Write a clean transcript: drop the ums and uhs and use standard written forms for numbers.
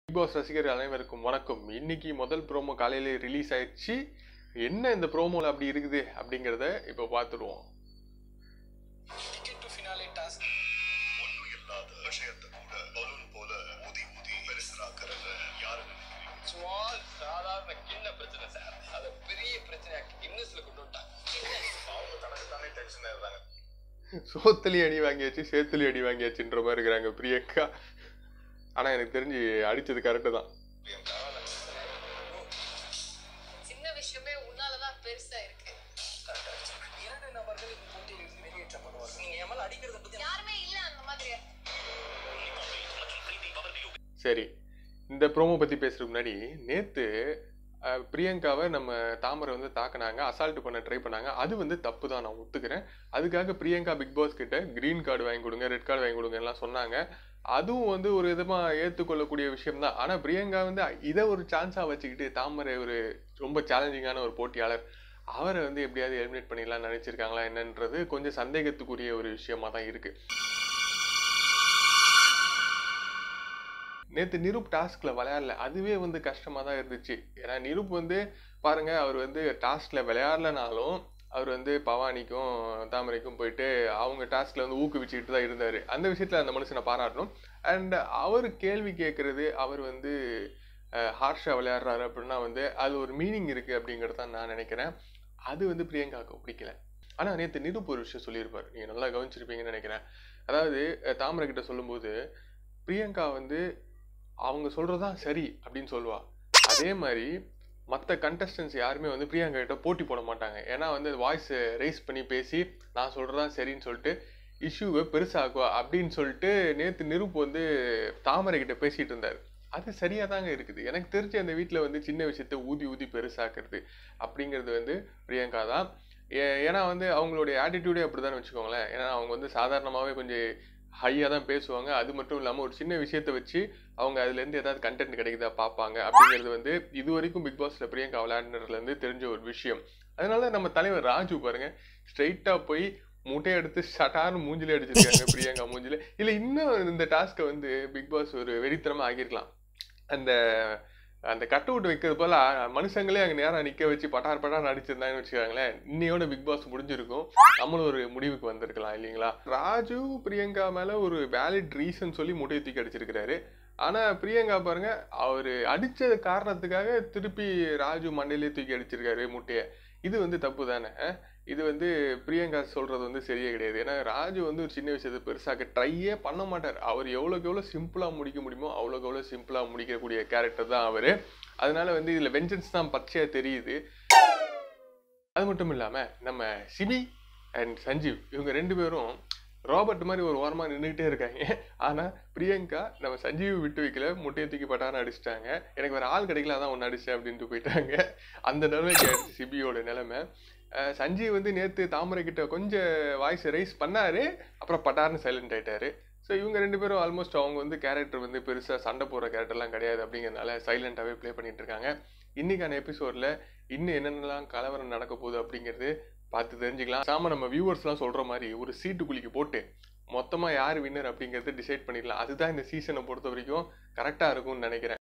Big pass ரசிகர்கள் அனைவருக்கும் வணக்கம். இன்னைக்கு முதல் ப்ரோமோ காலையில ரிலீஸ் ஆயிடுச்சு. என்ன இந்த ப்ரோமோல அப்படி இருக்குது அப்படிங்கறத இப்போ பார்த்துடுவோம். டிக்கெட் டு ஃபினாலே டாஸ்க் ஒண்ணும் இல்லாத விஷயத்தை கூட பலூன் போல ஊதி ஊதி பெருசாக்குறது யாரு நினைக்கிறீங்க? ஸ்மால் சாதாரண கிண்ண பிரச்சனை சார், அது பெரிய பிரச்சனையா கின்னஸ்ல கொண்டு வந்துட்டாங்க. அவங்க தனக்கு தானே டென்ஷன் ஆயிடுறாங்க. சோத்தலி அடி வாங்கியாச்சு, சேத்தலி அடி வாங்கியாச்சுன்ற மாதிரி இருக்கிறாங்க பிரியங்கா. ஆனா எனக்கு தெரிஞ்சு அடிச்சது கரெக்டு தான். சின்ன விஷயமே உன்னாலதான் பெருசா இருக்கு. இரண்டு நபர்கள் இந்த போட்டியில் வெளியேற்றப்படுவார். நீங்க எம்எல் அடிக்கிறத பத்தி யாருமே இல்ல அந்த மாதிரி. சரி, இந்த ப்ரோமோ பத்தி பேசுறதுக்கு முன்னாடி நேத்து பிரியங்காவை நம்ம தாமரை வந்து தாக்குனாங்க, அசால்ட் பண்ண ட்ரை பண்ணாங்க. அது வந்து தப்பு தான், நான் ஒத்துக்கிறேன். அதுக்காக பிரியங்கா பிக் பாஸ் கிட்ட கிரீன் கார்டு வாங்கி கொடுங்க, ரெட் கார்டு வாங்கி கொடுங்க எல்லாம் சொன்னாங்க. அதுவும் வந்து ஒரு விதமாக ஏற்றுக்கொள்ளக்கூடிய விஷயம் தான். ஆனால் பிரியங்கா வந்து இதை ஒரு சான்ஸாக வச்சுக்கிட்டு தாமரை ஒரு ரொம்ப சேலஞ்சிங்கான ஒரு போட்டியாளர், அவரை வந்து எப்படியாவது எலிமினேட் பண்ணிடலாம்னு நினச்சிருக்காங்களா என்னன்றது கொஞ்சம் சந்தேகத்துக்குரிய ஒரு விஷயமா தான் இருக்கு. நேற்று நிரூப் டாஸ்கில் விளையாடல, அதுவே வந்து கஷ்டமாக தான் இருந்துச்சு. ஏன்னா நிரூப் வந்து பாருங்க, அவர் வந்து டாஸ்கில் விளையாடலனாலும் அவர் வந்து பவானிக்கும் தாமரைக்கும் போயிட்டு அவங்க டாஸ்கில் வந்து ஊக்குவிச்சுக்கிட்டு தான் இருந்தார். அந்த விஷயத்தில் அந்த மனுஷனை பாராட்டணும். அண்ட் அவர் கேள்வி கேட்குறது, அவர் வந்து ஹார்ஷாக விளையாடுறாரு அப்படின்னா வந்து அது ஒரு மீனிங் இருக்குது அப்படிங்கிறது தான் நான் நினைக்கிறேன். அது வந்து பிரியங்காவுக்கு பிடிக்கல. ஆனால் நேற்று நிரூப் ஒரு விஷயம் சொல்லியிருப்பார், நீங்கள் நல்லா கவனிச்சிருப்பீங்கன்னு நினைக்கிறேன். அதாவது தாமரை கிட்ட சொல்லும்போது பிரியங்கா வந்து அவங்க சொல்கிறதான் சரி அப்படின்னு சொல்லுவா. அதே மாதிரி மற்ற கண்டஸ்டன்ஸ் யாருமே வந்து பிரியங்கா கிட்ட போட்டி போட மாட்டாங்க. ஏன்னா வந்து வாய்ஸ் ரைஸ் பண்ணி பேசி நான் சொல்கிறதான் சரின்னு சொல்லிட்டு இஷ்யூவை பெருசாக்குவா அப்படின்னு சொல்லிட்டு நேற்று நிரூப் வந்து தாமரை கிட்ட பேசிகிட்டு இருந்தார். அது சரியாக தாங்க இருக்குது. எனக்கு தெரிஞ்ச அந்த வீட்டில் வந்து சின்ன விஷயத்த ஊதி ஊதி பெருசாக்குறது அப்படிங்கிறது வந்து பிரியங்கா தான். ஏன்னா வந்து அவங்களுடைய ஆட்டிடியூடே அப்படி தான் வச்சுக்கோங்களேன். ஏன்னா அவங்க வந்து சாதாரணமாகவே கொஞ்சம் ஹையாக தான் பேசுவாங்க. அது மட்டும் இல்லாமல் ஒரு சின்ன விஷயத்தை வச்சு அவங்க அதுலேருந்து ஏதாவது கண்டென்ட் கிடைக்குதா பார்ப்பாங்க. அப்படிங்கிறது வந்து இது வரைக்கும் பிக் பாஸில் பிரியங்கா விளையாடுனதுலேருந்து தெரிஞ்ச ஒரு விஷயம். அதனால நம்ம தலைவர் ராஜு பாருங்க, ஸ்ட்ரைட்டாக போய் முட்டையை எடுத்து ஷட்டார்னு மூஞ்சிலே அடிச்சிருக்காங்க பிரியங்கா மூஞ்சில. இல்லை இன்னும் இந்த டாஸ்க்கை வந்து பிக் பாஸ் ஒரு வெறித்தனமாக ஆகியிருக்கலாம். அந்த அந்த கட் அவுட் வைக்கிறது போல மனுஷங்களே அங்கே நேரம் நிற்க வச்சு பட்டார் பட்டார் அடிச்சிருந்தாங்கன்னு வச்சுக்காங்களேன், இன்னையோட பிக் பாஸ் முடிஞ்சிருக்கும். நம்மளும் ஒரு முடிவுக்கு வந்திருக்கலாம் இல்லைங்களா. ராஜு பிரியங்கா மேலே ஒரு வேலிட் ரீசன் சொல்லி முட்டையை தூக்கி அடிச்சிருக்கிறாரு. ஆனால் பிரியங்கா பாருங்க, அவர் அடித்தது காரணத்துக்காக திருப்பி ராஜு மண்டையிலே தூக்கி அடிச்சிருக்காரு முட்டையை. இது வந்து தப்பு தானே. இது வந்து பிரியங்கா சொல்கிறது வந்து சரியே கிடையாது. ஏன்னா ராஜு வந்து ஒரு சின்ன விஷயத்தை பெருசாக ட்ரையே பண்ண மாட்டார். அவர் எவ்வளோக்கு எவ்வளோ சிம்பிளாக முடிக்க முடியுமோ அவ்வளோக்கு எவ்வளோ சிம்பிளாக முடிக்கக்கூடிய கேரக்டர் தான் அவர். அதனால வந்து இதில் வெஞ்சன்ஸ் தான் பச்சையாக தெரியுது. அது மட்டும் இல்லாமல் நம்ம சிபி அண்ட் சஞ்சீவ் இவங்க ரெண்டு பேரும் ராபர்ட் மாதிரி ஒரு ஓரமாக நின்றுக்கிட்டே இருக்காங்க. ஆனால் பிரியங்கா நம்ம சஞ்சீவ் விட்டு வைக்கல, முட்டையை தூக்கி பட்டான்னு அடிச்சிட்டாங்க. எனக்கு வேறு ஆள் கிடைக்கல, அதான் ஒன்று அடிச்சேன் அப்படின்ட்டு போயிட்டாங்க. அந்த நிலைமைக்கு ஆயிடுச்சு சிபியோட நிலைமை. சஞ்சீவ் வந்து நேற்று தாமரை கிட்ட கொஞ்சம் வாய்ஸ் ரைஸ் பண்ணாரு, அப்புறம் பட்டார்னு சைலண்ட் ஆயிட்டாரு. ஸோ இவங்க ரெண்டு பேரும் ஆல்மோஸ்ட் அவங்க வந்து கேரக்டர் வந்து பெருசாக சண்டை போடுற கேரக்டர்லாம் கிடையாது அப்படிங்கிறதுனால சைலண்டாகவே ப்ளே பண்ணிட்டு இருக்காங்க. இன்னைக்கான எபிசோடில் இன்னும் என்னென்னலாம் கலவரம் நடக்க போகுது அப்படிங்கிறது பார்த்து தெரிஞ்சுக்கலாம். சாம நம்ம வியூவர்ஸ்லாம் சொல்கிற மாதிரி ஒரு சீட்டு குலுக்கி போட்டு மொத்தமாக யார் வின்னர் அப்படிங்கிறது டிசைட் பண்ணிடலாம். அதுதான் இந்த சீசனை பொறுத்த வரைக்கும் கரெக்டாக இருக்கும்னு நினைக்கிறேன்.